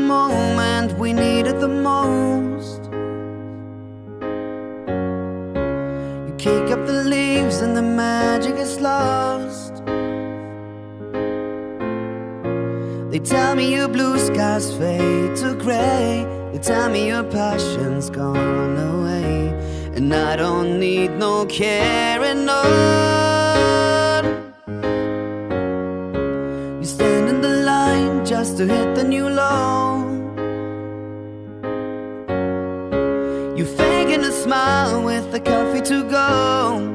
moment we need it the most. You kick up the leaves and the magic is lost. They tell me your blue skies fade to grey. They tell me your passion's gone away, and I don't need no carrying on. You stand in the line just to hit the new low. You faking a smile with the coffee to go.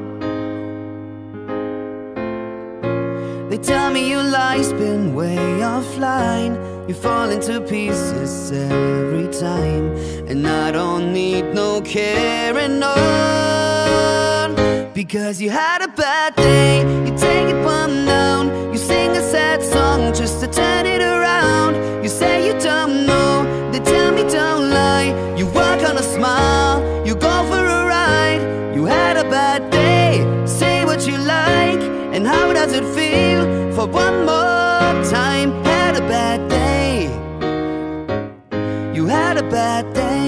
They tell me your life's been way offline. You fall into pieces every time, and I don't need no carrying on. Because you had a bad day, you take it one down. You sing a sad song just to turn it around. You say you don't know, they tell me don't lie. You work on a smile, you go for a ride. You had a bad day, say what you like. And how does it feel for one more time? Had a bad day. You had a bad day.